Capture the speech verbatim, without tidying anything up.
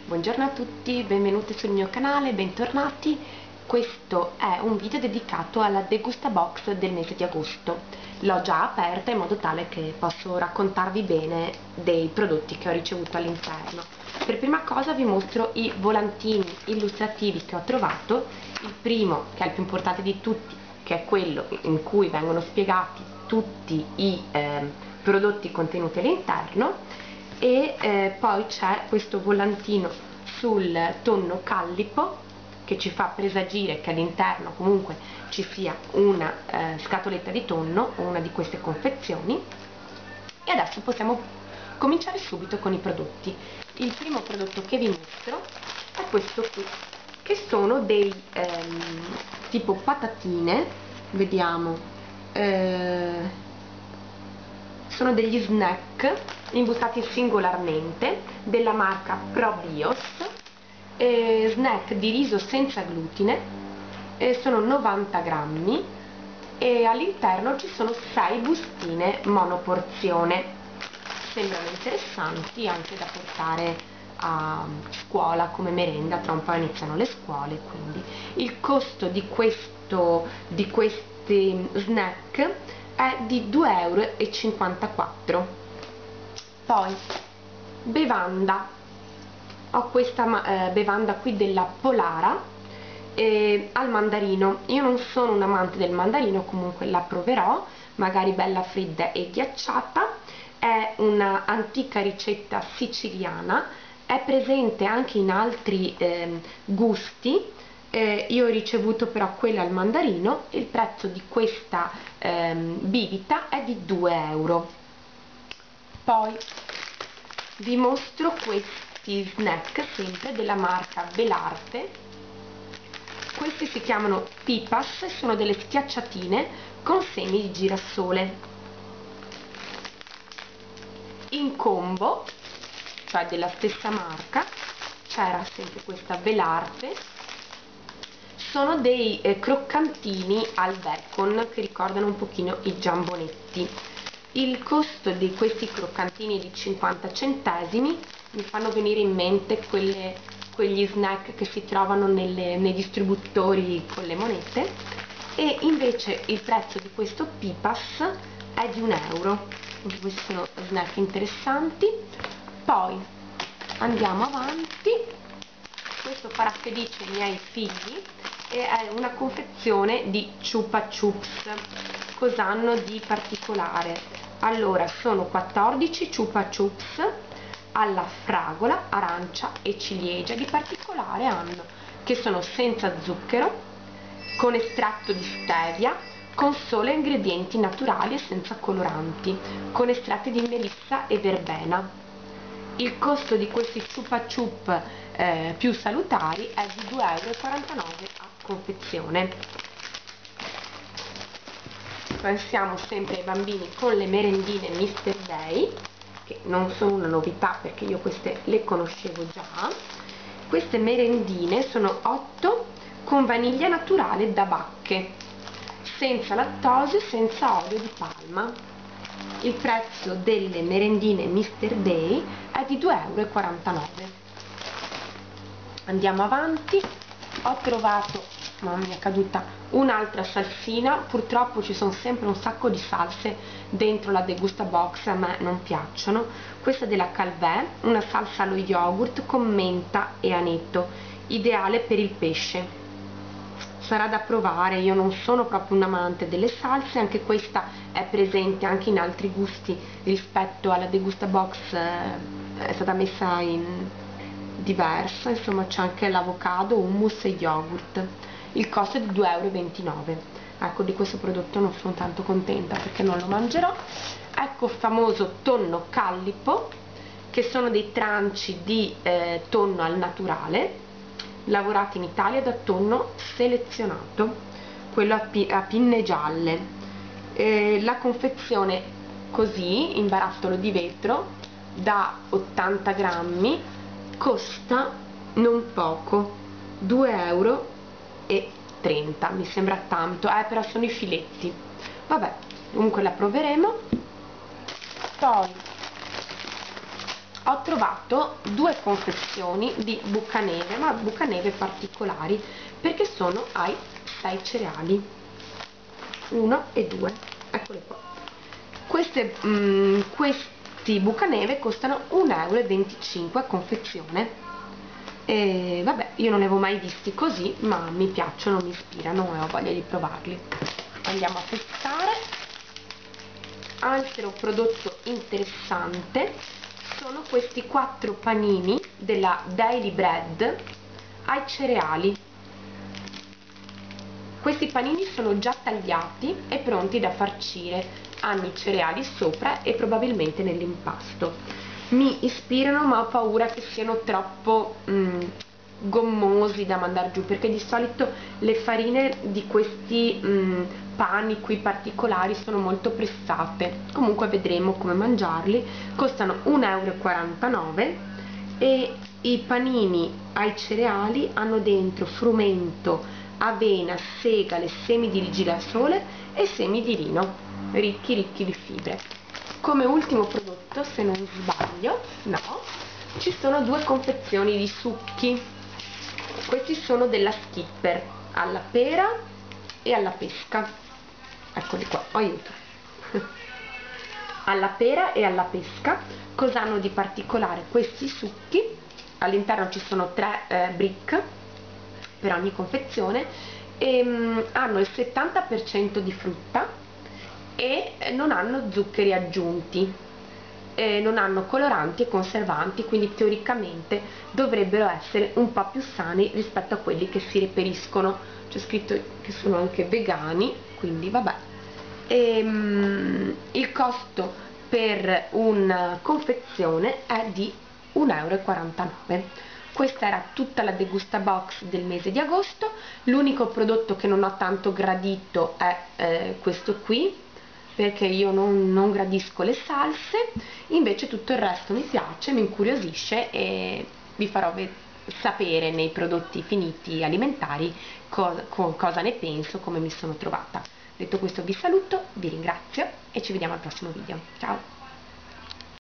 Buongiorno a tutti, benvenuti sul mio canale, bentornati. Questo è un video dedicato alla degusta box del mese di agosto. L'ho già aperta in modo tale che posso raccontarvi bene dei prodotti che ho ricevuto all'interno. Per prima cosa vi mostro i volantini illustrativi che ho trovato. Il primo, che è il più importante di tutti, che è quello in cui vengono spiegati tutti i eh, prodotti contenuti all'interno. E eh, poi c'è questo volantino sul tonno callipo che ci fa presagire che all'interno comunque ci sia una eh, scatoletta di tonno o una di queste confezioni. E adesso possiamo cominciare subito con i prodotti. Il primo prodotto che vi mostro è questo qui, che sono dei ehm, tipo patatine, vediamo, eh, sono degli snack imbustati singolarmente della marca ProBios, eh, snack di riso senza glutine, eh, sono novanta grammi e all'interno ci sono sei bustine monoporzione. Sembrano interessanti anche da portare a scuola come merenda, tra un po' iniziano le scuole, quindi il costo di questo di questi snack è di due e cinquantaquattro euro. Poi bevanda, ho questa eh, bevanda qui della Polara eh, al mandarino. Io non sono un amante del mandarino, comunque la proverò, magari bella fredda e ghiacciata. È una antica ricetta siciliana, è presente anche in altri eh, gusti. Eh, io ho ricevuto però quella al mandarino. Il prezzo di questa ehm, bibita è di due euro. Poi vi mostro questi snack sempre della marca Belarte. Questi si chiamano Pipas, sono delle schiacciatine con semi di girasole in combo, cioè della stessa marca. C'era sempre questa Belarte. Sono dei eh, croccantini al bacon che ricordano un pochino i giambonetti. Il costo di questi croccantini è di cinquanta centesimi, mi fanno venire in mente quelle, quegli snack che si trovano nelle, nei distributori con le monete, e invece il prezzo di questo Pipas è di un euro. Questi sono snack interessanti. Poi andiamo avanti. Questo farà felice i miei figli, e è una confezione di Chupa Chups. Cosa hanno di particolare? Allora, sono quattordici Chupa Chups alla fragola, arancia e ciliegia. Di particolare hanno che sono senza zucchero, con estratto di stevia, con solo ingredienti naturali e senza coloranti, con estratti di melissa e verbena. Il costo di questi Chupa Chup eh, più salutari è di due e quarantanove euro a confezione. Pensiamo sempre ai bambini con le merendine mister Day, che non sono una novità perché io queste le conoscevo già. Queste merendine sono otto con vaniglia naturale da bacche, senza lattosio, senza olio di palma. Il prezzo delle merendine mister Day è di due e quarantanove euro. Andiamo avanti. Ho trovato, mamma mia, è caduta, un'altra salsina. Purtroppo ci sono sempre un sacco di salse dentro la degusta box, a me non piacciono. Questa è della Calvé, una salsa allo yogurt con menta e aneto, ideale per il pesce. Sarà da provare, io non sono proprio un amante delle salse. Anche questa è presente anche in altri gusti rispetto alla degusta box, eh, è stata messa in diversa, insomma c'è anche l'avocado, hummus e yogurt. Il costo è di due e ventinove euro. Ecco, di questo prodotto non sono tanto contenta perché non lo mangerò. Ecco il famoso tonno callipo, che sono dei tranci di eh, tonno al naturale, lavorati in Italia da tonno selezionato, quello a, pi a pinne gialle. Eh, la confezione così, in barattolo di vetro, da ottanta grammi, costa non poco, due e trenta euro. Mi sembra tanto, eh, però sono i filetti. Vabbè, comunque la proveremo. Poi ho trovato due confezioni di Bucaneve, ma Bucaneve particolari, perché sono ai sei cereali, uno e due, eccole qua. Queste, mm, questi Bucaneve costano un euro e venticinque a confezione. E vabbè, io non li avevo mai visti così, ma mi piacciono, mi ispirano e ho voglia di provarli. Andiamo a testare. Altro prodotto interessante sono questi quattro panini della Daily Bread ai cereali. Questi panini sono già tagliati e pronti da farcire, hanno i cereali sopra e probabilmente nell'impasto. Mi ispirano, ma ho paura che siano troppo mm, gommosi da mandare giù, perché di solito le farine di questi mm, pani qui particolari sono molto pressate. Comunque vedremo come mangiarli. Costano un euro e quarantanove e i panini ai cereali hanno dentro frumento, avena, segale, semi di girasole e semi di lino, ricchi ricchi di fibre. Come ultimo prodotto, se non sbaglio, no, ci sono due confezioni di succhi. Questi sono della Skipper, alla pera e alla pesca. Eccoli qua, aiuto. Alla pera e alla pesca. Cosa hanno di particolare questi succhi? All'interno ci sono tre eh, brick per ogni confezione e mh, hanno il settanta per cento di frutta e non hanno zuccheri aggiunti, eh, non hanno coloranti e conservanti, quindi teoricamente dovrebbero essere un po' più sani rispetto a quelli che si reperiscono. C'è scritto che sono anche vegani, quindi vabbè. E, mh, il costo per una confezione è di un euro e quarantanove. Questa era tutta la Degusta Box del mese di agosto. L'unico prodotto che non ho tanto gradito è eh, questo qui, perché io non, non gradisco le salse, invece tutto il resto mi piace, mi incuriosisce e vi farò sapere nei prodotti finiti alimentari co co cosa ne penso, come mi sono trovata. Detto questo vi saluto, vi ringrazio e ci vediamo al prossimo video. Ciao!